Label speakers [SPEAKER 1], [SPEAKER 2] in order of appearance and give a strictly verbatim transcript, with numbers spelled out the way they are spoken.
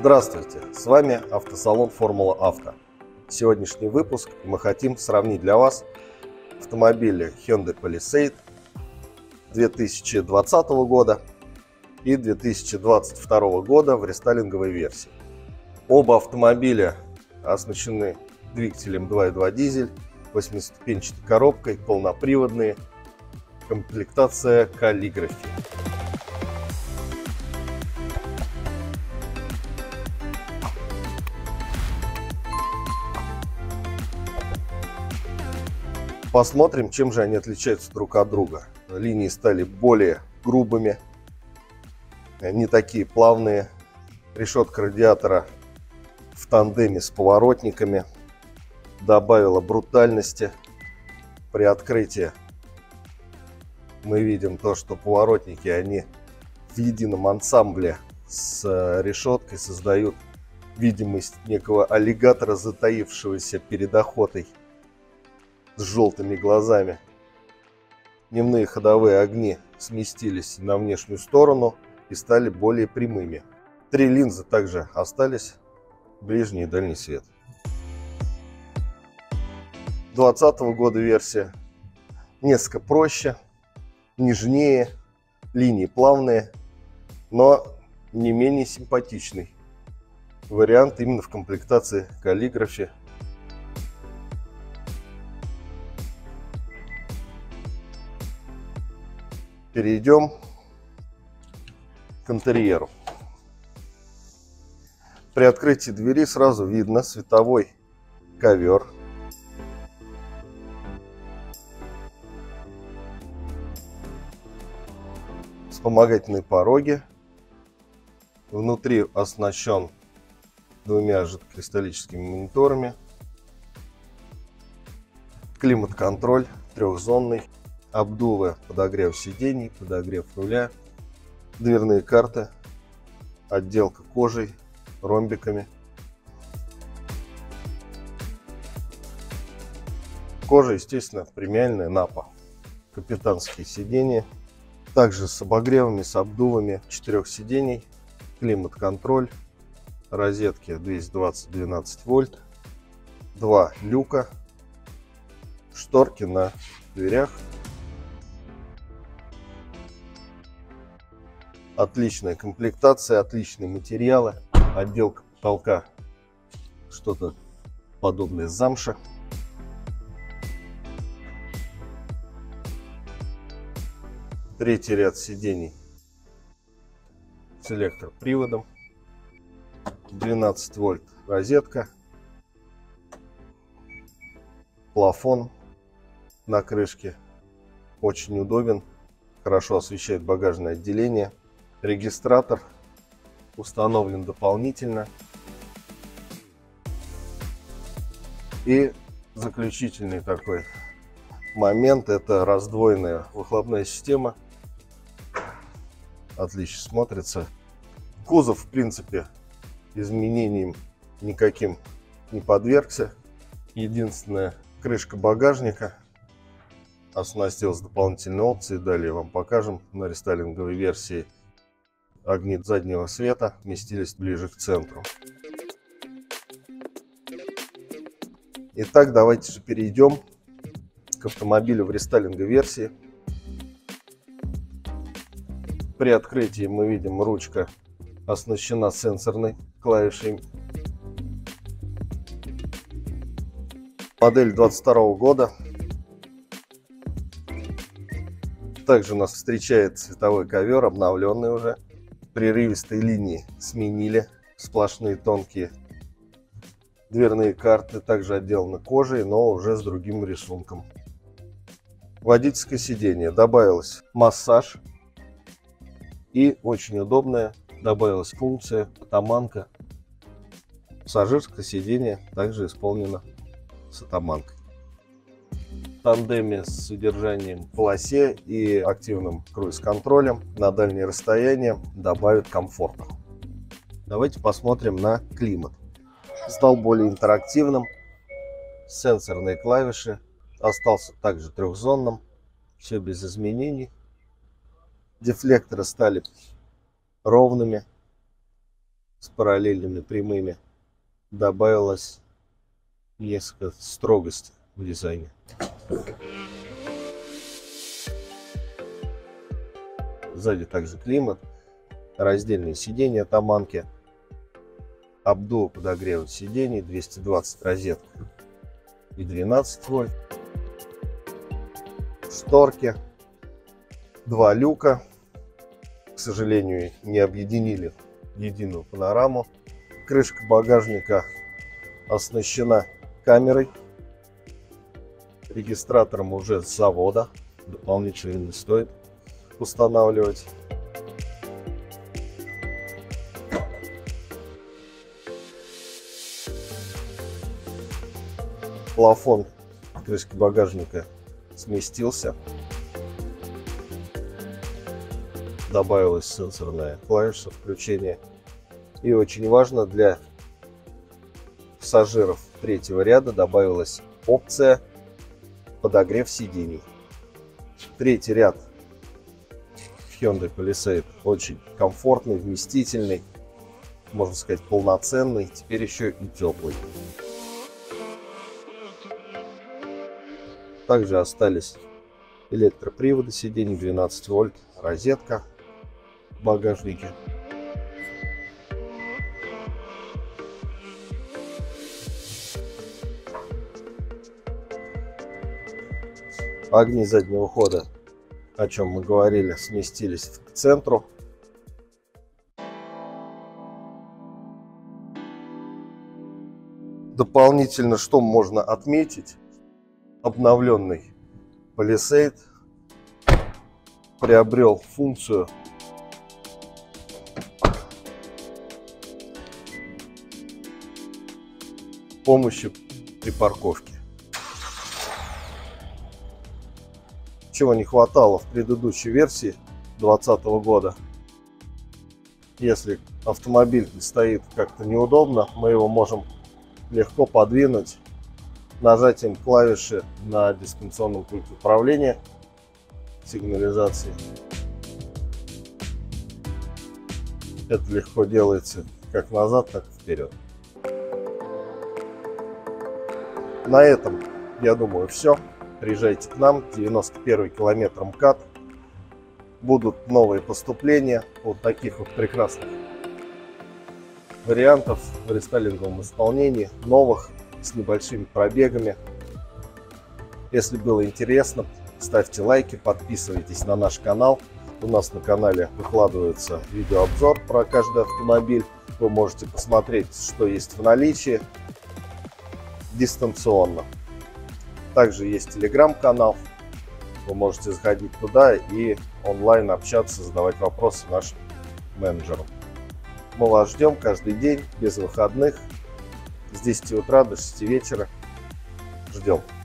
[SPEAKER 1] Здравствуйте, с вами автосалон Формула Авто. Сегодняшний выпуск мы хотим сравнить для вас автомобили Hyundai Palisade две тысячи двадцатого года и две тысячи двадцать второго года в рестайлинговой версии. Оба автомобиля оснащены двигателем два и два дизель, восьмиступенчатой коробкой, полноприводные, комплектация Calligraphy. Посмотрим, чем же они отличаются друг от друга. Линии стали более грубыми, не такие плавные. Решетка радиатора в тандеме с поворотниками добавила брутальности. При открытии мы видим то, что поворотники они в едином ансамбле с решеткой создают видимость некого аллигатора, затаившегося перед охотой, с желтыми глазами. Дневные ходовые огни сместились на внешнюю сторону и стали более прямыми. Три линзы также остались, ближний и дальний свет. двадцатого года версия несколько проще, нежнее, линии плавные, но не менее симпатичный вариант именно в комплектации Calligraphy. Перейдем к интерьеру. При открытии двери сразу видно световой ковер. Вспомогательные пороги. Внутри оснащен двумя жидкокристаллическими мониторами. Климат-контроль трехзонный. Обдувы, подогрев сидений, подогрев руля, дверные карты, отделка кожей, ромбиками. Кожа, естественно, премиальная напа. Капитанские сиденья, также с обогревами, с обдувами четырех сидений, климат-контроль, розетки двести двадцать двенадцать вольт, два люка, шторки на дверях. Отличная комплектация, отличные материалы, отделка потолка, что-то подобное замша. Третий ряд сидений с электроприводом, двенадцать вольт розетка, плафон на крышке, очень удобен, хорошо освещает багажное отделение. Регистратор установлен дополнительно. И заключительный такой момент — это раздвоенная выхлопная система. Отлично смотрится. Кузов, в принципе, изменениям никаким не подвергся. Единственная крышка багажника оснастилась дополнительной опцией. Далее вам покажем. На рестайлинговой версии огни заднего света сместились ближе к центру. Итак, давайте же перейдем к автомобилю в рестайлинговой версии. При открытии мы видим, ручка оснащена сенсорной клавишей. Модель двадцать второго года. Также нас встречает цветовой ковер, обновленный уже. Прерывистые линии сменили, сплошные тонкие. Дверные карты также отделаны кожей, но уже с другим рисунком. Водительское сиденье. Добавилось массаж. И очень удобная добавилась функция атаманка. Пассажирское сиденье также исполнено с атаманкой. В тандеме с удержанием в полосе и активным круиз-контролем на дальние расстояния добавит комфорта. Давайте посмотрим на климат. Стал более интерактивным. Сенсорные клавиши. Остался также трехзонным. Все без изменений. Дефлекторы стали ровными. с параллельными прямыми. Добавилось несколько строгости в дизайне. Сзади также климат, раздельные сиденья Таманки, обдув подогрева сидений, двести двадцать розетка и двенадцать вольт, шторки, два люка, к сожалению, не объединили в единую панораму. Крышка багажника оснащена камерой, регистратором уже с завода, дополнительно не стоит устанавливать. Плафон крышки багажника сместился. Добавилась сенсорная клавиша включения. И очень важно, для пассажиров третьего ряда добавилась опция подогрев сидений. Третий ряд Hyundai Palisade очень комфортный, вместительный, можно сказать, полноценный, теперь еще и теплый. Также остались электроприводы сидений, двенадцать вольт, розетка в багажнике. Огни заднего хода, о чем мы говорили, сместились к центру. Дополнительно, что можно отметить, обновленный Palisade приобрел функцию помощи при парковке, чего не хватало в предыдущей версии две тысячи двадцатого года. Если автомобиль стоит как-то неудобно, мы его можем легко подвинуть нажатием клавиши на дистанционном пульте управления сигнализации. Это легко делается как назад, так и вперед. На этом, я думаю, все. Приезжайте к нам, девяносто первый километр МКАД. Будут новые поступления вот таких вот прекрасных вариантов в рестайлинговом исполнении, новых, с небольшими пробегами. Если было интересно, ставьте лайки, подписывайтесь на наш канал. У нас на канале выкладывается видеообзор про каждый автомобиль. Вы можете посмотреть, что есть в наличии дистанционно. Также есть телеграм-канал. Вы можете заходить туда и онлайн общаться, задавать вопросы нашим менеджерам. Мы вас ждем каждый день, без выходных, с десяти утра до шести вечера. Ждем.